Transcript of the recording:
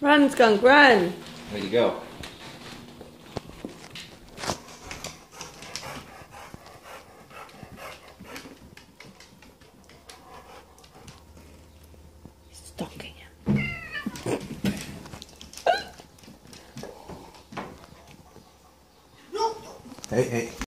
Run, skunk, run. Way to go. Stalking him. Hey, hey.